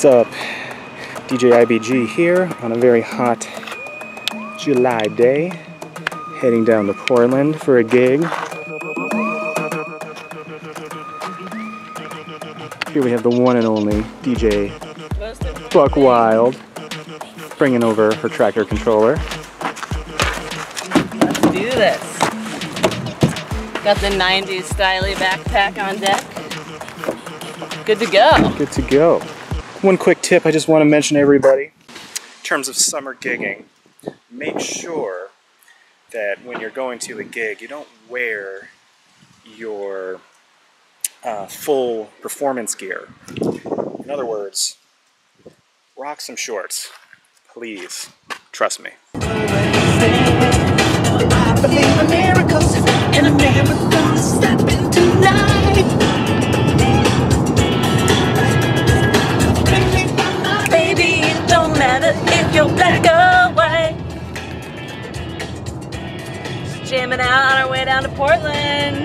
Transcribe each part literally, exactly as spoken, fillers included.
What's up? D J I B G here on a very hot July day, heading down to Portland for a gig. Here we have the one and only D J Buck Wild, bringing over her tractor controller. Let's do this. Got the nineties styly backpack on deck. Good to go. Good to go. One quick tip I just want to mention to everybody. In terms of summer gigging, make sure that when you're going to a gig, you don't wear your uh, full performance gear. In other words, rock some shorts. Please. Trust me. I believe in miracles, and a miracle is stepping tonight. Baby, it don't matter if you're black or white. Just jamming out on our way down to Portland.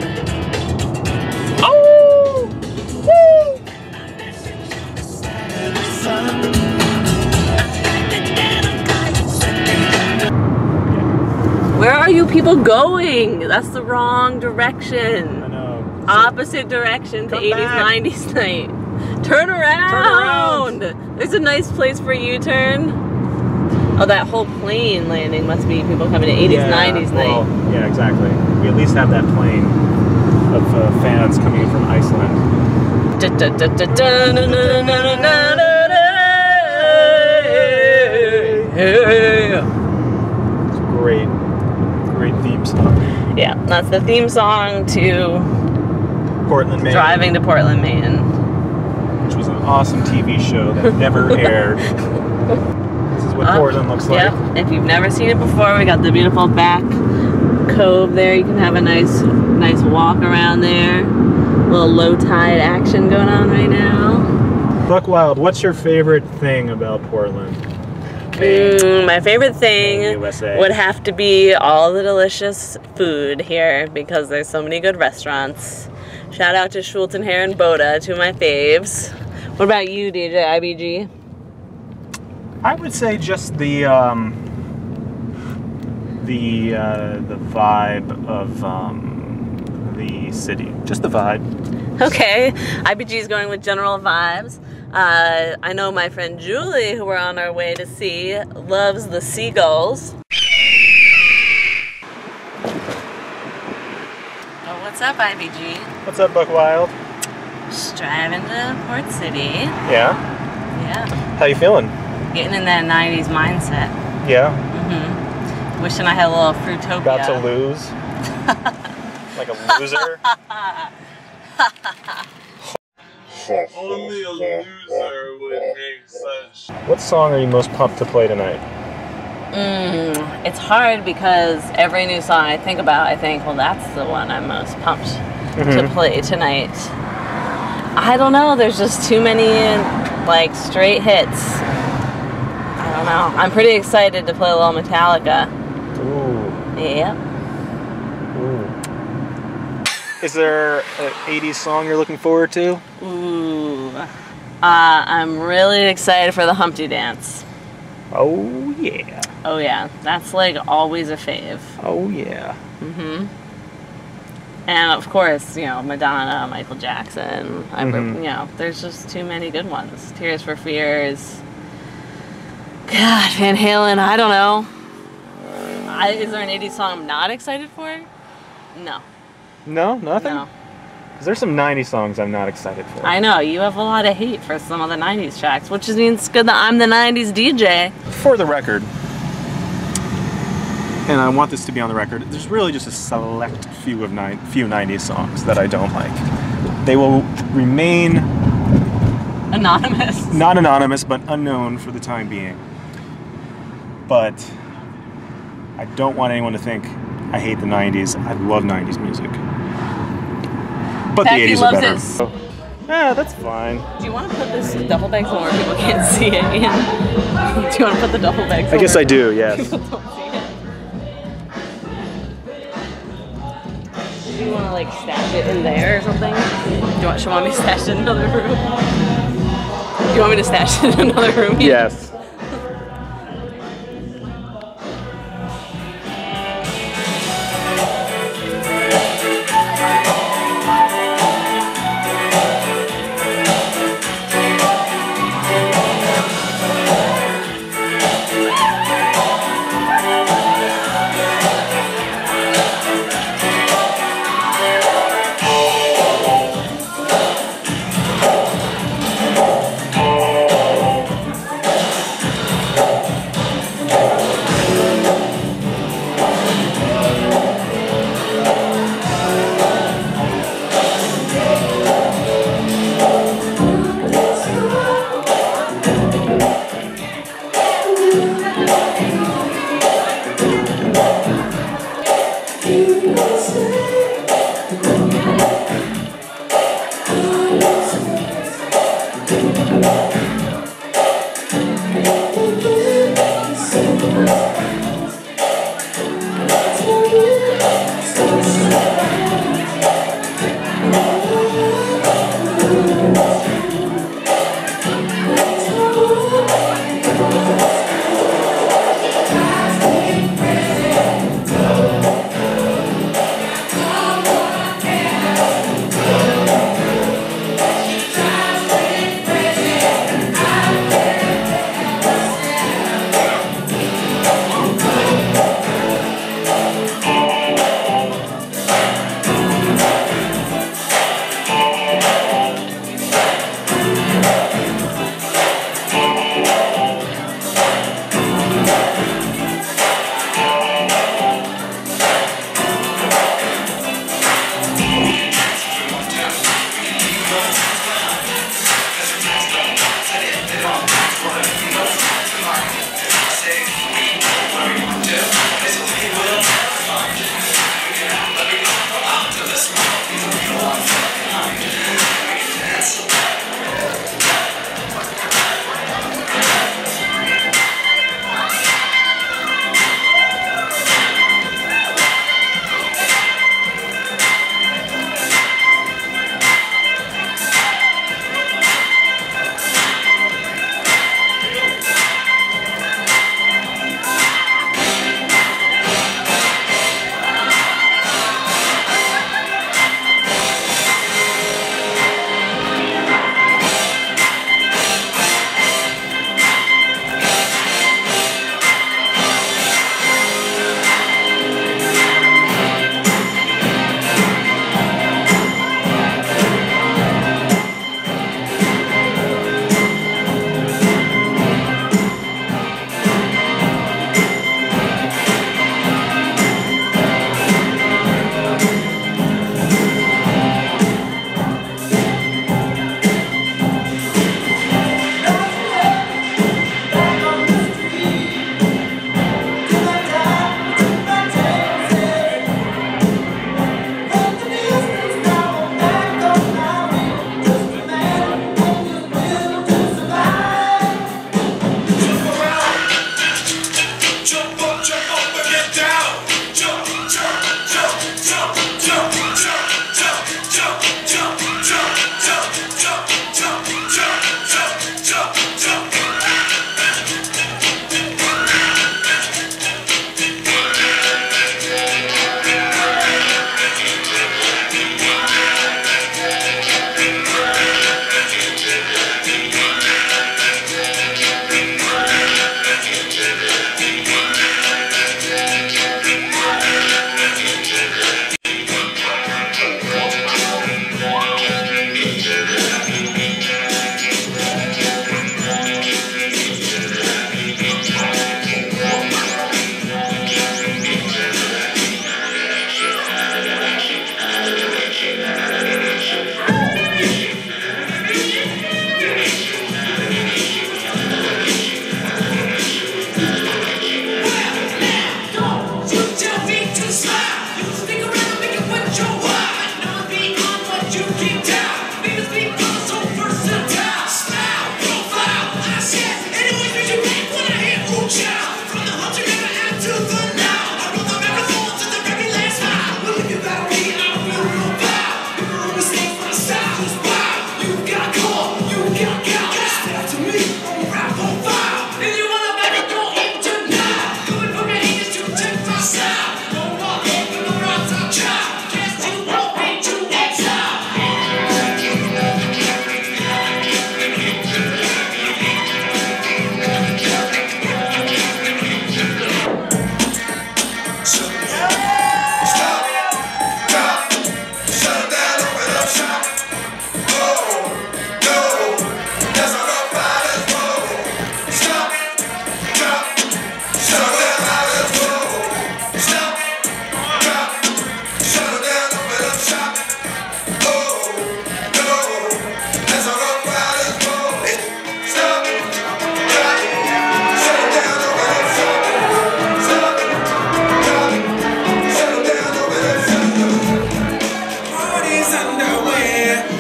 Oh! Woo! Where are you people going? That's the wrong direction. I know. Opposite direction to Come eighties, back. nineties night. Turn around. Turn around! There's a nice place for a U-turn. Oh, that whole plane landing must be people coming to eighties, Yeah, nineties well, night. yeah, exactly. We at least have that plane of uh, fans coming in from Iceland. Da, da, da, da, da, na, na, na, na, na, na, hey. It's a great, great theme song. Yeah, that's the theme song to Portland, Maine. Driving to Portland, Maine. Which was an awesome T V show that never aired. This is what Uh, Portland looks like. Yep, if you've never seen it before, we got the beautiful back cove there. You can have a nice, nice walk around there. A little low tide action going on right now. Buck Wild, what's your favorite thing about Portland? Mm, my favorite thing U S A. would have to be all the delicious food here because there's so many good restaurants. Shout out to Schultz and Hare and Boda, two of my faves. What about you, D J I B G? I would say just the um, the uh, the vibe of um, the city. Just the vibe. Okay, I B G is going with general vibes. Uh, I know my friend Julie, who we're on our way to see, loves the seagulls. Oh, what's up, I B G? What's up, Buck Wild? Just driving to Port City. Yeah. Yeah. How you feeling? Getting in that nineties mindset. Yeah. Mm-hmm. Wishing I had a little Fruitopia. About to lose. Like a loser. Only a loser would make such. What song are you most pumped to play tonight? Mm, it's hard because every new song I think about, I think, well, that's the one I'm most pumped Mm-hmm. to play tonight. I don't know. There's just too many, like, straight hits. I don't know. I'm pretty excited to play a little Metallica. Ooh. Yep. Ooh. Is there an eighties song you're looking forward to? Ooh. Uh, I'm really excited for the Humpty Dance. Oh yeah. Oh yeah, that's like always a fave. Oh yeah. Mm-hmm. And of course, you know, Madonna, Michael Jackson. I, Mhm. You know, there's just too many good ones. Tears for Fears. God, Van Halen. I don't know. I, is there an eighties song I'm not excited for? No. No, nothing? No. There's some nineties songs I'm not excited for. I know you have a lot of hate for some of the nineties tracks, which means good that I'm the nineties D J. For the record, and I want this to be on the record, there's really just a select few of nine, few nineties songs that I don't like. They will remain Anonymous. not anonymous, but unknown for the time being. But I don't want anyone to think I hate the nineties. I love nineties music. But Becky the eighties are loves better. it. So, yeah, that's fine. Do you want to put this duffel bag somewhere people can't see it? Ian? Do you want to put the duffel bag somewhere? I guess I do, yes. People don't see it. Do you want to like stash it in there or something? Do you want, should want me stashed in another room? Do you want me to stash it in another room? Yes.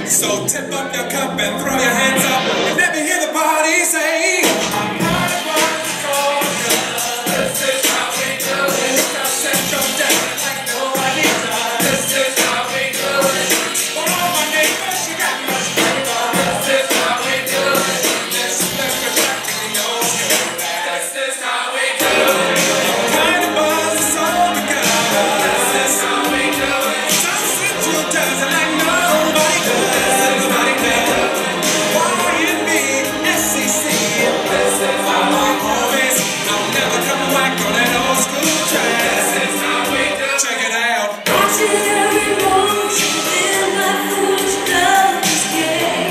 So tip up your cup and throw your hands up and let me hear the party say, I'm not a one for good. This is how we do it. Set your dance like nobody does. This is how we do it. For all my neighbors, you got much flavor. This is how we do it. Let's let's get back to the old school. This is how we do it. Kind of buzz is all we got. This is how we do it. Some central does it like nobody does. Nobody does. Y and B, S C C. This is how we always. I'll never come back on that old school track. This is how we do. Check it out. Watching every motion in my foolish love is gay.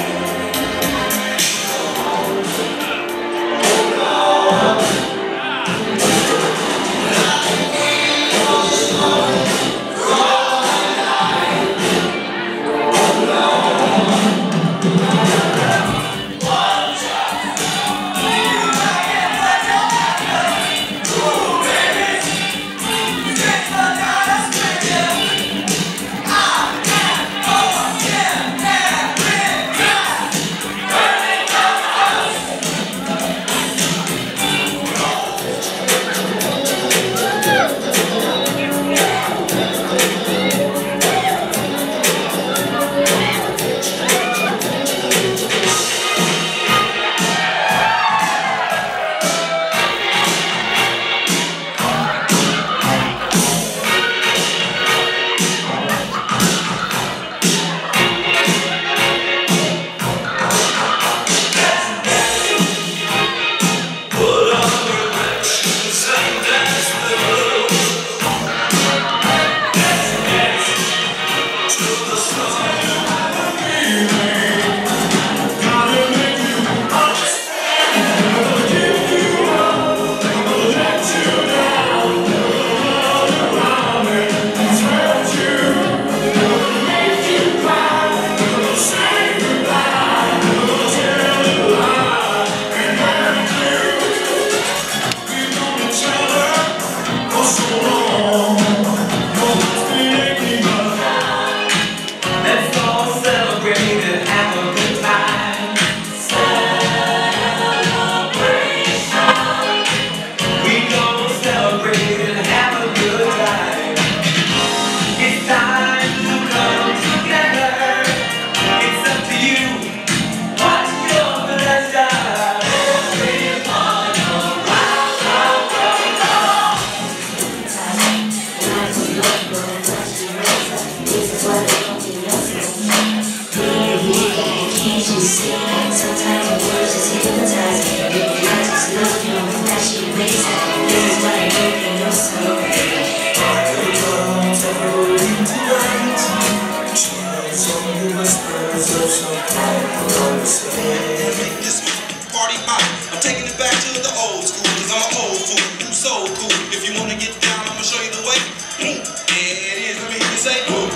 I'm taking it back to the old school, cause I'm an old fool, I'm so cool. If you wanna get down, I'ma show you the way. Mm, there it is, let me hear you say, ooh.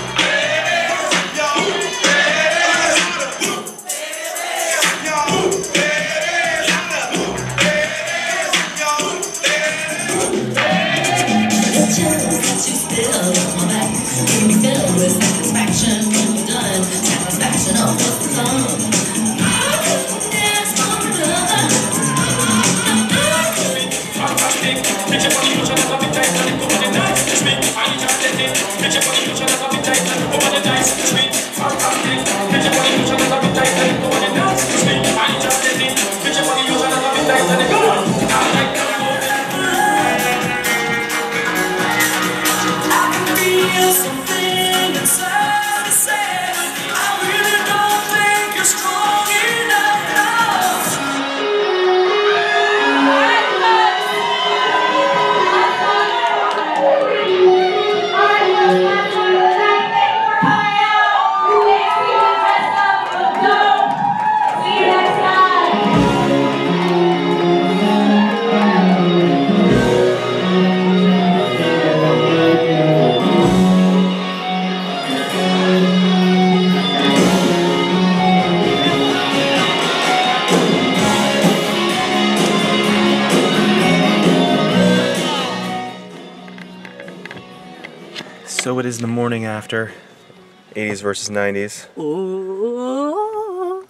So it is the morning after. eighties versus nineties. Ooh.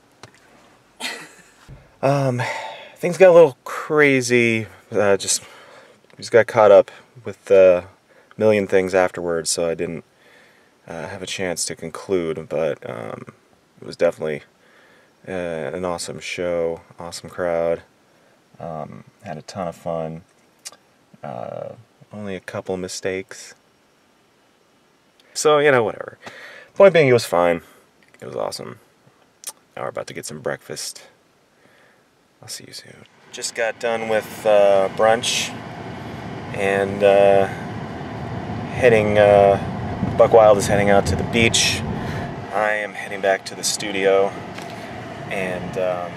Um, things got a little crazy. Uh, just just got caught up with a million things afterwards, so I didn't uh, have a chance to conclude. But um, it was definitely uh, an awesome show, awesome crowd. Um, had a ton of fun. Uh, only a couple mistakes. So, you know, whatever. Point being, it was fine. It was awesome. Now we're about to get some breakfast. I'll see you soon. Just got done with uh, brunch and uh, heading, uh, Buck Wild is heading out to the beach. I am heading back to the studio. And um,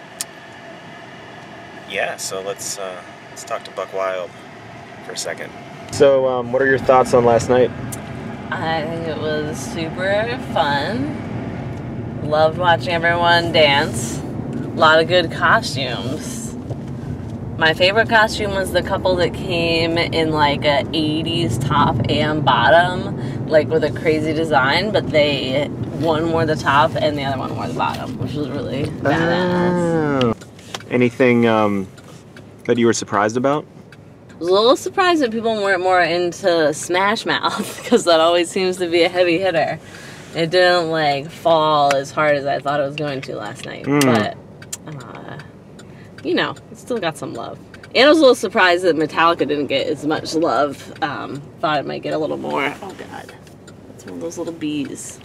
yeah, so let's, uh, let's talk to Buck Wild for a second. So, um, what are your thoughts on last night? I think it was super fun. Loved watching everyone dance. A lot of good costumes. My favorite costume was the couple that came in like a eighties top and bottom, like with a crazy design, but they, one wore the top and the other one wore the bottom, which was really badass. Oh. Anything um, that you were surprised about? I was a little surprised that people weren't more into Smash Mouth, because that always seems to be a heavy hitter. It didn't like fall as hard as I thought it was going to last night, mm. but uh, you know, it still got some love. And I was a little surprised that Metallica didn't get as much love. Um, thought it might get a little more. Oh god, it's one of those little bees.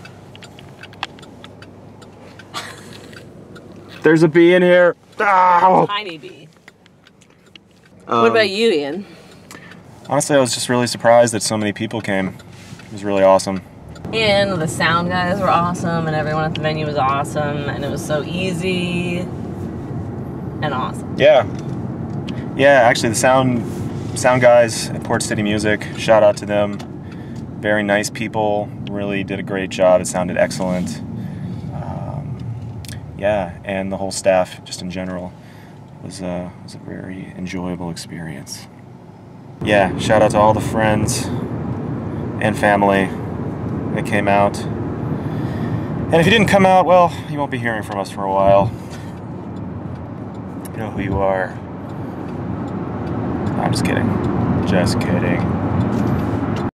There's a bee in here. Ow. Tiny bee. Um, what about you, Ian? Honestly, I was just really surprised that so many people came. It was really awesome. And the sound guys were awesome, and everyone at the venue was awesome, and it was so easy and awesome. Yeah. Yeah, actually the sound sound guys at Port City Music, shout out to them. Very nice people, really did a great job. It sounded excellent. Um, yeah, and the whole staff, just in general. Was a, was a very enjoyable experience. Yeah, shout out to all the friends and family that came out. And if you didn't come out, well, you won't be hearing from us for a while. You know who you are. I'm just kidding. Just kidding.